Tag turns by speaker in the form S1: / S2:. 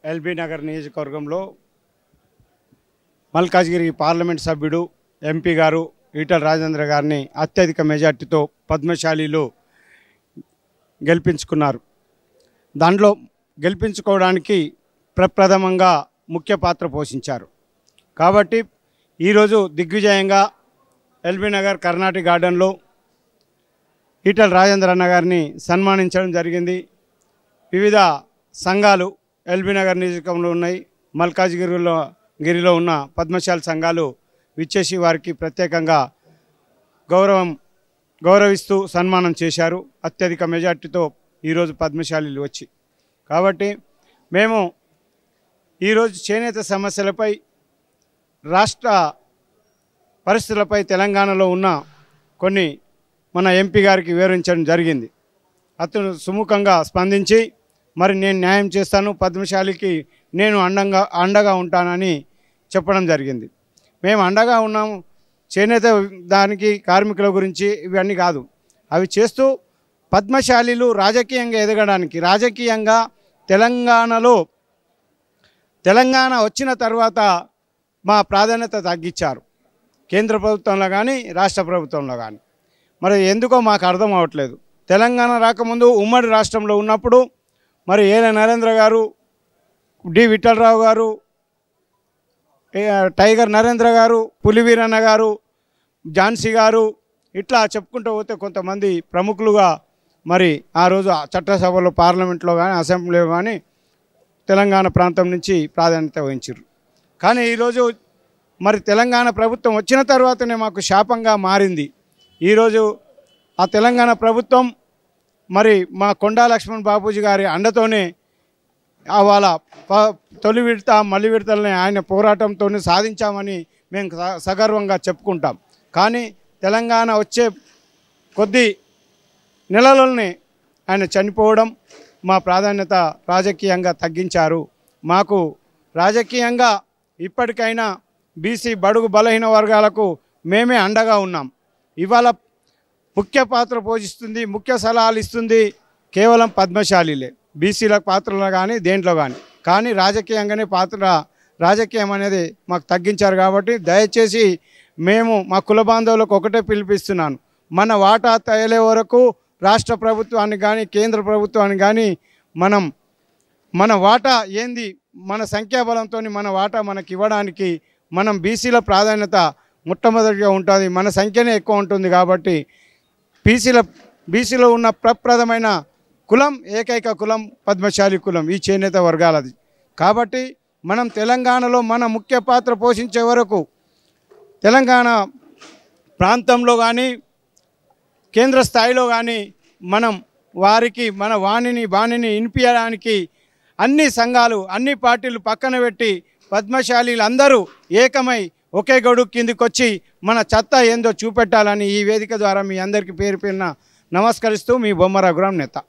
S1: LB Nagar నియోజకవర్గంలో Malkajgiri parliament సభ్యుడు MP గారు ఈటల రాజేంద్ర గారిని అత్యధిక మెజార్టీతో పద్మశాలిలో గెలిపించుకున్నారు. దాంట్లో గెలిపించుకోవడానికి ప్రప్రథమంగా ముఖ్య పాత్ర పోషించారు. కాబట్టి ఈరోజు దిగ్విజయంగా ఎల్బీ నగర్ కర్ణాటక గార్డెన్లో ఈటల రాజేంద్ర అన్న గారిని సన్మానించడం జరిగింది. వివిధ సంఘాలు ఎల్బీ నగర్ నియోజకవర్గంలో ఉన్నాయి. మల్కాజ్గిరిలో ఉన్న పద్మశాలి సంఘాలు విచ్చేసి వారికి ప్రత్యేకంగా గౌరవిస్తూ సన్మానం చేశారు అత్యధిక మెజార్టీతో ఈరోజు పద్మశాలిలు వచ్చి. కాబట్టి మేము ఈరోజు చేనేత సమస్యలపై, రాష్ట్ర పరిస్థితులపై తెలంగాణలో ఉన్న కొన్ని మన ఎంపీ గారికి వివరించడం జరిగింది. అతను సుముఖంగా స్పందించి మరి నేను న్యాయం చేస్తాను, పద్మశాలికి నేను అండగా ఉంటానని చెప్పడం జరిగింది. మేము అండగా ఉన్నాము. చేనేత దానికి కార్మికుల గురించి ఇవన్నీ కాదు, అవి చేస్తూ పద్మశాలిలు రాజకీయంగా ఎదగడానికి, రాజకీయంగా తెలంగాణ వచ్చిన తర్వాత మా ప్రాధాన్యత తగ్గించారు, కేంద్ర ప్రభుత్వంలో కానీ రాష్ట్ర ప్రభుత్వంలో కానీ. మరి ఎందుకో మాకు అర్థం అవ్వట్లేదు. తెలంగాణ రాకముందు ఉమ్మడి రాష్ట్రంలో ఉన్నప్పుడు మరి ఏల నరేంద్ర గారు, డి విఠలరావు గారు, టైగర్ నరేంద్ర గారు, పులివీరన్న గారు, ఝాన్సీ గారు, ఇట్లా చెప్పుకుంటూ పోతే కొంతమంది ప్రముఖులుగా మరి ఆ రోజు చట్టసభలో, పార్లమెంట్లో కానీ అసెంబ్లీలో కానీ తెలంగాణ ప్రాంతం నుంచి ప్రాధాన్యత వహించారు. కానీ ఈరోజు మరి తెలంగాణ ప్రభుత్వం వచ్చిన తర్వాతనే మాకు శాపంగా మారింది. ఈరోజు ఆ తెలంగాణ ప్రభుత్వం మరి మా కొండా లక్ష్మణ్ బాపూజీ గారి అండతోనే వాళ్ళ తొలి విడత మళ్ళీ విడతలని ఆయన పోరాటంతో సాధించామని మేము సగర్వంగా చెప్పుకుంటాం. కానీ తెలంగాణ వచ్చే కొద్ది నెలలోనే ఆయన చనిపోవడం, మా ప్రాధాన్యత రాజకీయంగా తగ్గించారు. మాకు రాజకీయంగా ఇప్పటికైనా బీసీ బడుగు బలహీన వర్గాలకు మేమే అండగా ఉన్నాం. ఇవాళ ముఖ్య పాత్ర పోషిస్తుంది, ముఖ్య సలహాలు ఇస్తుంది కేవలం పద్మశాలిలే. బీసీల పాత్రలో కానీ దేంట్లో కానీ రాజకీయంగానే రాజకీయం అనేది మాకు తగ్గించారు. కాబట్టి దయచేసి మేము మా కుల బాంధవులకు ఒకటే పిలిపిస్తున్నాను, మన వాటా తేలే వరకు రాష్ట్ర ప్రభుత్వాన్ని కానీ కేంద్ర ప్రభుత్వాన్ని కానీ మన వాటా ఏంది, మన సంఖ్యాబలంతో మన వాటా మనకి ఇవ్వడానికి మనం బీసీల ప్రాధాన్యత మొట్టమొదటిగా ఉంటుంది, మన సంఖ్యనే ఎక్కువ ఉంటుంది. కాబట్టి బీసీలో ఉన్న ప్రప్రథమైన కులం, ఏకైక కులం పద్మశాలి కులం, ఈ చేనేత వర్గాలది. కాబట్టి మనం తెలంగాణలో మన ముఖ్య పాత్ర పోషించే వరకు తెలంగాణ ప్రాంతంలో కానీ కేంద్ర స్థాయిలో కానీ మనం వారికి మన బాణిని వినిపించడానికి అన్ని సంఘాలు, అన్ని పార్టీలు పక్కన పెట్టి పద్మశాలీలు అందరూ ఏకమై ఒకే గొడుగు కిందికి వచ్చి మన చెత్త ఏందో చూపెట్టాలని ఈ వేదిక ద్వారా మీ అందరికీ పేరు పేరున నమస్కరిస్తూ మీ బొమ్మ రఘురాం నేత.